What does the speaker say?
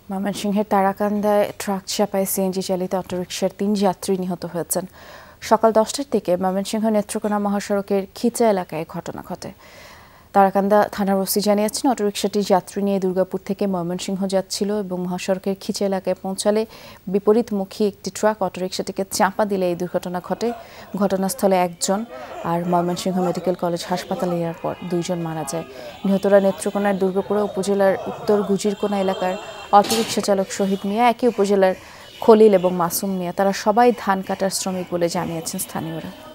ময়মনসিংহের তারাকান্দায় ট্রাক চাপায় সিএনজি চালিত অটোরিকশার ৩ যাত্রী নিহত হয়েছেন। সকাল 10টার দিকে ময়মনসিংহ নেত্রকোনা মহাসড়কের খিচা এলাকায় ঘটনা ঘটে। তারাকান্দা থানার ওসি জানিয়েছেন, অটোরিকশাটি যাত্রী নিয়ে দুর্গাপুর থেকে ময়মনসিংহ যাচ্ছিল এবং মহাসড়কের খিচা এলাকায় পৌঁছালে বিপরীতমুখী একটি ট্রাক অটোরিকশাটিকে চাপা দিলে এই দুর্ঘটনা ঘটে। ঘটনাস্থলে একজন আর ময়মনসিংহ মেডিকেল কলেজ হাসপাতালে নেওয়ার পর 2 জন মারা যায়। নিহতরা নেত্রকোনার দুর্গাপুরা উপজেলার উত্তর গুজিরকোনা এলাকার অটোরিকশা চালক শহীদ মিয়া, একই উপজেলার খলিল এবং মাসুম মিয়া। তারা সবাই ধান কাটার শ্রমিক বলে জানিয়েছেন স্থানীয়রা।